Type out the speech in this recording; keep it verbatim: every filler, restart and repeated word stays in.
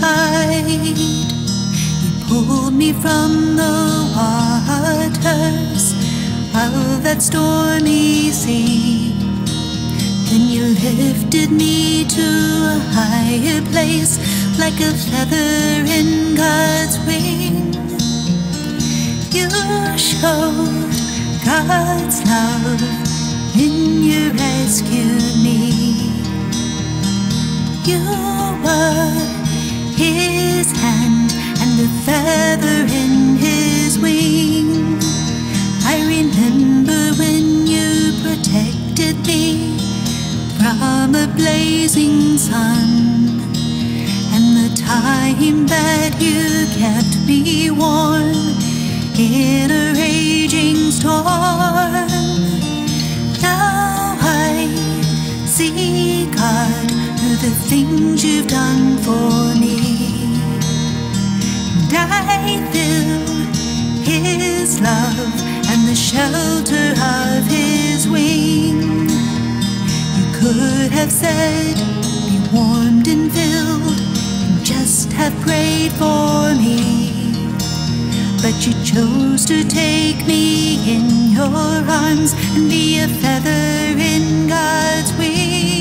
tide. You pulled me from the waters of that stormy sea. Then you lifted me to a higher place, like a feather in God's wing. You showed God's love when you rescued me. You were His hand and the feather in His wing. I remember when you protected me from a blazing sun, and the time that you kept me warm in a raging storm. Now I see God through the things you've done for me, and I feel His love and the shelter of His wing. Could have said, be warmed and filled, and just have prayed for me. But you chose to take me in your arms and be a feather in God's wing.